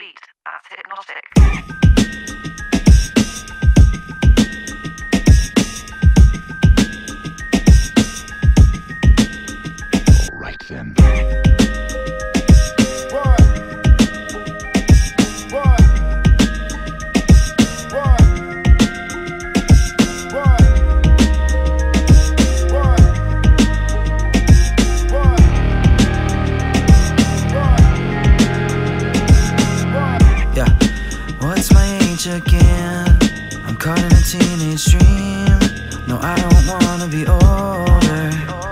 Right then. What's my age again? I'm caught in a teenage dream. No, I don't wanna be older.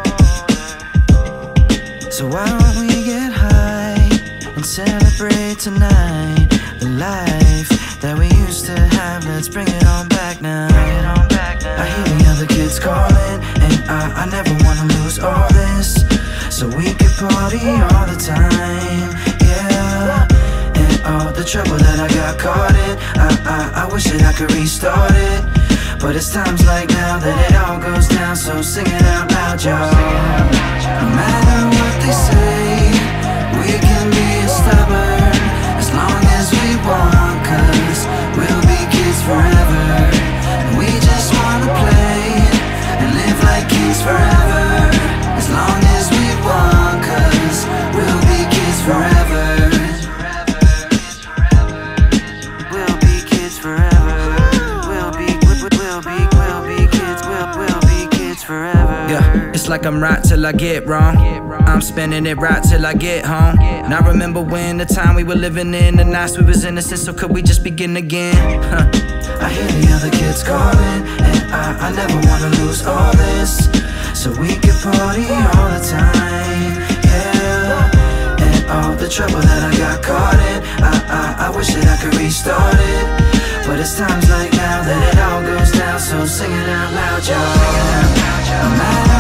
So why don't we get high and celebrate tonight? The life that we used to have, let's bring it on back now. I hear the other kids calling, and I never wanna lose all this. So we could party all the time, yeah. All the trouble that I got caught in, I wish that I could restart it. But it's times like now that it all goes down, so sing it out loud, y'all. No matter what they say, we can be stubborn as long as we want, 'cause we'll be kids forever. And we just wanna play and live like kids forever, as long as we want, 'cause we'll be kids forever. Yeah, it's like I'm right till I get wrong. I'm spinning it right till I get home. And I remember when the time we were living in, the nights we was innocent, so could we just begin again? I hear the other kids calling, and I never wanna lose all this. So we could party all the time, yeah. And all the trouble that I got caught in, I wish that I could restart it. But it's times like now that it all goes down, so sing it out loud, y'all. No matter